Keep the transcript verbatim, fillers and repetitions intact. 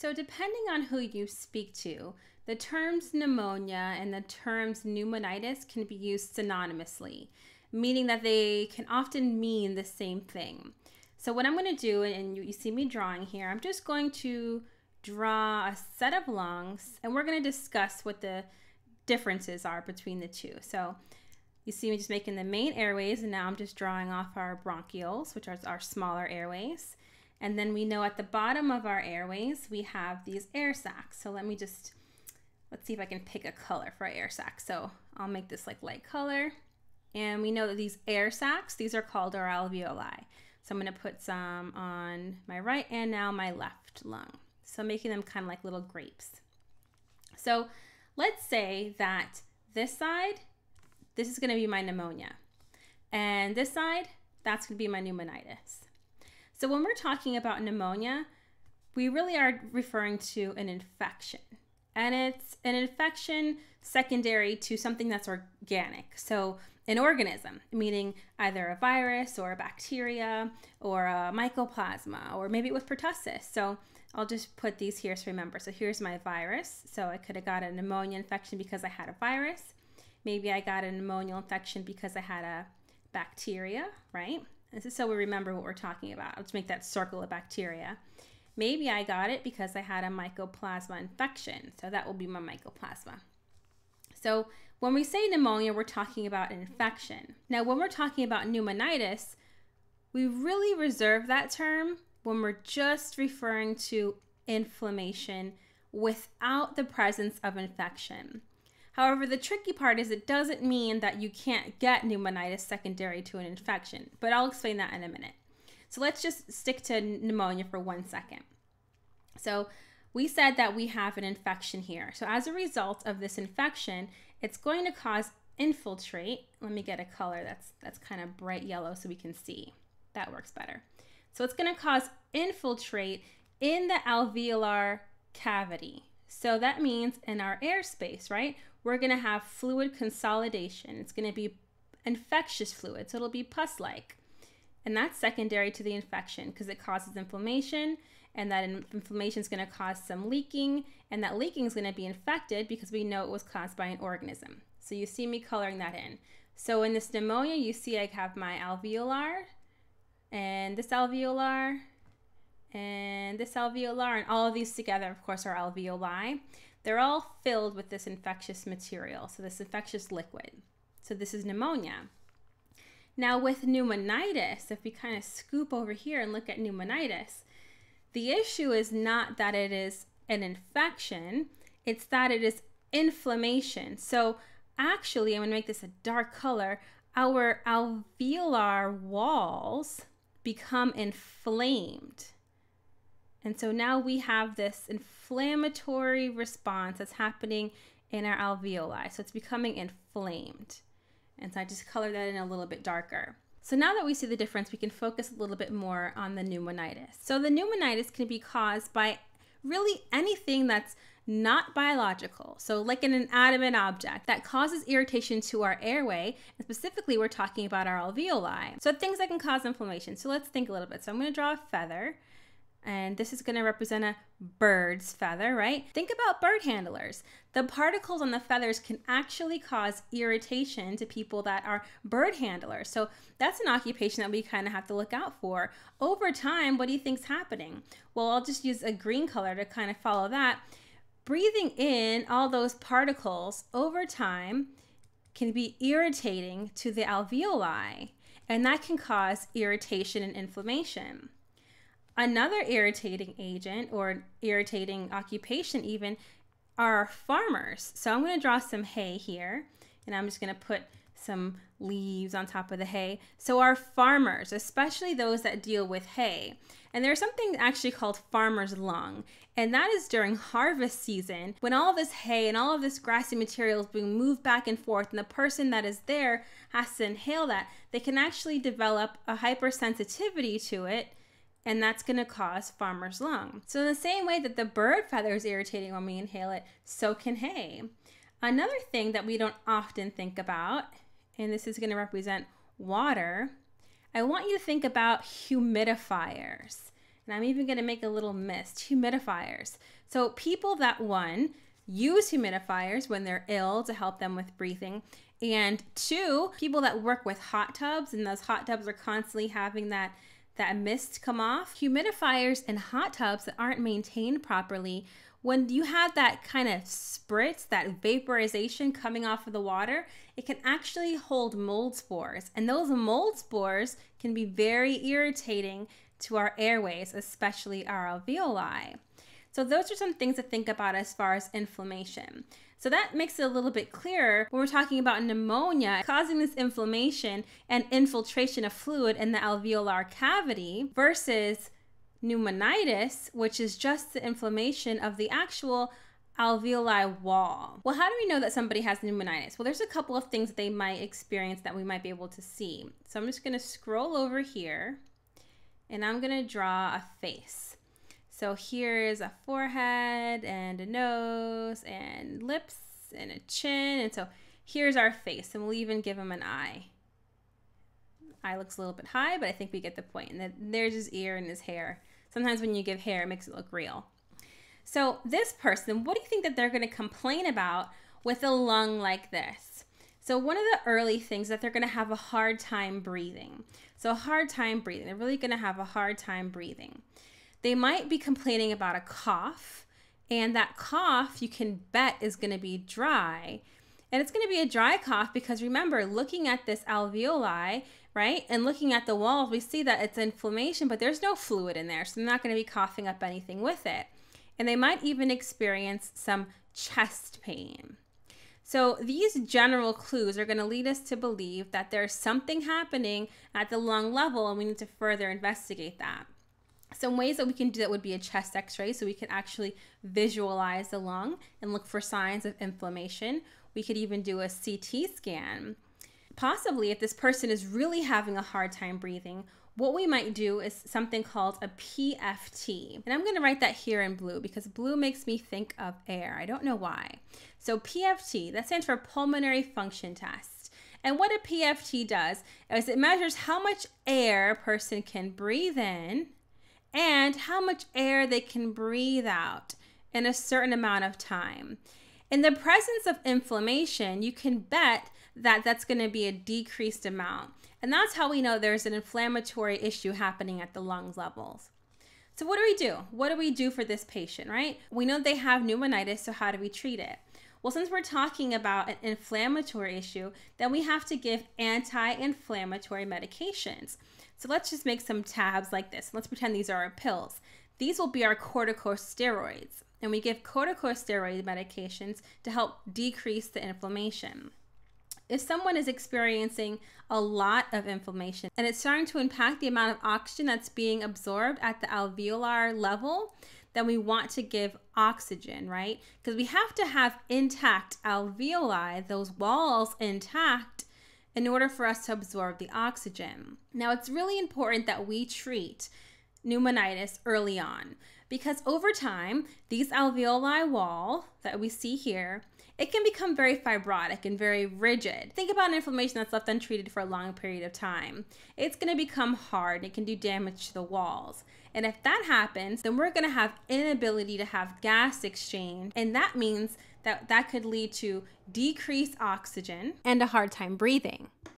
So depending on who you speak to, the terms pneumonia and the terms pneumonitis can be used synonymously, meaning that they can often mean the same thing. So what I'm going to do, and you, you see me drawing here, I'm just going to draw a set of lungs, and we're going to discuss what the differences are between the two. So you see me just making the main airways, and now I'm just drawing off our bronchioles, which are our smaller airways. And then we know at the bottom of our airways, we have these air sacs. So let me just, let's see if I can pick a color for our air sacs. So I'll make this like light color. And we know that these air sacs, these are called our alveoli. So I'm going to put some on my right and now my left lung. So making them kind of like little grapes. So let's say that this side, this is going to be my pneumonia. And this side, that's going to be my pneumonitis. So when we're talking about pneumonia, we really are referring to an infection. And it's an infection secondary to something that's organic. So an organism, meaning either a virus or a bacteria or a mycoplasma, or maybe it was pertussis. So I'll just put these here to remember. So here's my virus. So I could have got a pneumonia infection because I had a virus. Maybe I got a pneumonial infection because I had a bacteria, right? This is so we remember what we're talking about. Let's make that circle of bacteria. Maybe I got it because I had a mycoplasma infection. So that will be my mycoplasma. So when we say pneumonia, we're talking about an infection. Now, when we're talking about pneumonitis, we really reserve that term when we're just referring to inflammation without the presence of infection. However, the tricky part is it doesn't mean that you can't get pneumonitis secondary to an infection, but I'll explain that in a minute. So let's just stick to pneumonia for one second. So we said that we have an infection here. So as a result of this infection, it's going to cause infiltrate. Let me get a color that's, that's kind of bright yellow so we can see. That works better. So it's going to cause infiltrate in the alveolar cavity. So that means in our airspace, right, we're going to have fluid consolidation. It's going to be infectious fluid, so it'll be pus-like. And that's secondary to the infection because it causes inflammation, and that inflammation is going to cause some leaking, and that leaking is going to be infected because we know it was caused by an organism. So you see me coloring that in. So in this pneumonia, you see I have my alveolar, and this alveolar, and this alveolar, and all of these together, of course, are alveoli. They're all filled with this infectious material, so this infectious liquid. So this is pneumonia. Now with pneumonitis, if we kind of scoop over here and look at pneumonitis, the issue is not that it is an infection, it's that it is inflammation. So actually, I'm going to make this a dark color, our alveolar walls become inflamed. And so now we have this inflammatory response that's happening in our alveoli. So it's becoming inflamed. And so I just color that in a little bit darker. So now that we see the difference, we can focus a little bit more on the pneumonitis. So the pneumonitis can be caused by really anything that's not biological. So like an inanimate object that causes irritation to our airway, and specifically we're talking about our alveoli. So things that can cause inflammation. So let's think a little bit. So I'm going to draw a feather. And this is going to represent a bird's feather, right? Think about bird handlers. The particles on the feathers can actually cause irritation to people that are bird handlers. So that's an occupation that we kind of have to look out for. Over time, what do you think's happening? Well, I'll just use a green color to kind of follow that. Breathing in all those particles over time can be irritating to the alveoli, and that can cause irritation and inflammation. Another irritating agent or irritating occupation even are farmers. So I'm going to draw some hay here, and I'm just going to put some leaves on top of the hay. So our farmers, especially those that deal with hay, and there's something actually called farmer's lung, and that is during harvest season when all this hay and all of this grassy material is being moved back and forth, and the person that is there has to inhale that. They can actually develop a hypersensitivity to it, and that's going to cause farmer's lung. So in the same way that the bird feather is irritating when we inhale it, so can hay. Another thing that we don't often think about, and this is going to represent water, I want you to think about humidifiers. And I'm even going to make a little mist, humidifiers. So people that, one, use humidifiers when they're ill to help them with breathing, and two, people that work with hot tubs, and those hot tubs are constantly having that, that mist come off. Humidifiers and hot tubs that aren't maintained properly, when you have that kind of spritz, that vaporization coming off of the water, it can actually hold mold spores. And those mold spores can be very irritating to our airways, especially our alveoli. So those are some things to think about as far as inflammation. So that makes it a little bit clearer when we're talking about pneumonia causing this inflammation and infiltration of fluid in the alveolar cavity versus pneumonitis, which is just the inflammation of the actual alveoli wall. Well, how do we know that somebody has pneumonitis? Well, there's a couple of things that they might experience that we might be able to see. So I'm just going to scroll over here and I'm going to draw a face. So here's a forehead and a nose and lips and a chin. And so here's our face, and we'll even give him an eye. Eye looks a little bit high, but I think we get the point. And then there's his ear and his hair. Sometimes when you give hair, it makes it look real. So this person, what do you think that they're going to complain about with a lung like this? So one of the early things that they're going to have a hard time breathing. So a hard time breathing. They're really going to have a hard time breathing. They might be complaining about a cough, and that cough you can bet is going to be dry. And it's going to be a dry cough because remember, looking at this alveoli, right, and looking at the walls, we see that it's inflammation, but there's no fluid in there, so they're not going to be coughing up anything with it. And they might even experience some chest pain. So these general clues are going to lead us to believe that there's something happening at the lung level, and we need to further investigate that. Some ways that we can do that would be a chest x-ray, so we can actually visualize the lung and look for signs of inflammation. We could even do a C T scan. Possibly, if this person is really having a hard time breathing, what we might do is something called a P F T. And I'm going to write that here in blue because blue makes me think of air. I don't know why. So P F T, that stands for Pulmonary Function Test. And what a P F T does is it measures how much air a person can breathe in and how much air they can breathe out in a certain amount of time. In the presence of inflammation, you can bet that that's going to be a decreased amount. And that's how we know there's an inflammatory issue happening at the lungs levels. So what do we do? What do we do for this patient, right? We know they have pneumonitis, so how do we treat it? Well, since we're talking about an inflammatory issue, then we have to give anti-inflammatory medications. So let's just make some tabs like this. Let's pretend these are our pills. These will be our corticosteroids, and we give corticosteroid medications to help decrease the inflammation. If someone is experiencing a lot of inflammation and it's starting to impact the amount of oxygen that's being absorbed at the alveolar level, then we want to give oxygen, right? Because we have to have intact alveoli, those walls intact, in order for us to absorb the oxygen. Now, it's really important that we treat pneumonitis early on because over time, these alveoli wall that we see here, it can become very fibrotic and very rigid. Think about an inflammation that's left untreated for a long period of time. It's going to become hard and it can do damage to the walls. And if that happens, then we're going to have inability to have gas exchange. And that means that that could lead to decreased oxygen and a hard time breathing.